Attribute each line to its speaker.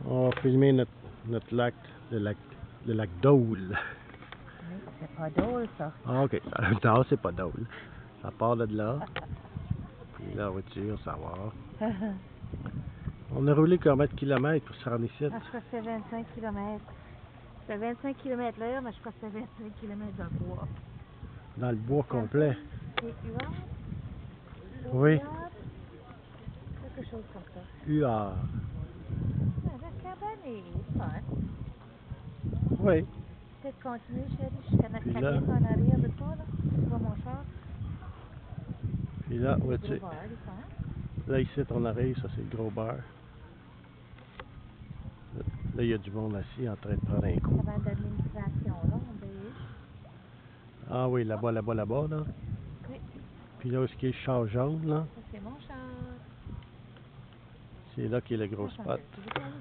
Speaker 1: On va filmer notre lac, le lac Dole.
Speaker 2: Oui, c'est pas drôle, ça.
Speaker 1: Ah, ok. Non, c'est pas Dole. Ça part de là. Puis la voiture, ça va. On a roulé combien de kilomètres pour se rendre ici?
Speaker 2: Je crois que c'est 25 km. C'est 25 km l'heure, mais je crois que c'est 25 km dans le bois.
Speaker 1: Dans le bois complet.
Speaker 2: C'est Huard?
Speaker 1: Oui.
Speaker 2: Quelque chose comme ça.
Speaker 1: Huard.
Speaker 2: La cabane est fun.
Speaker 1: Oui.
Speaker 2: Peut-être continuer, chérie, jusqu'à notre
Speaker 1: Puis là-
Speaker 2: cabine en arrière de toi, là. Tu vois mon char?
Speaker 1: Puis là,
Speaker 2: Le
Speaker 1: vois-tu,
Speaker 2: gros bar, il est fun.
Speaker 1: là ici on arrive, ça c'est le gros bar. Là, il y a du monde assis en train de prendre un coup.
Speaker 2: Cabane d'administration, là, on beige.
Speaker 1: Ah oui, là-bas, là.
Speaker 2: Oui,
Speaker 1: Puis là, où est-ce qu'il y a le char jaune, là?
Speaker 2: ça c'est mon char.
Speaker 1: C'est là qu'il y a le gros
Speaker 2: Attends,
Speaker 1: spot.
Speaker 2: tu veux qu'on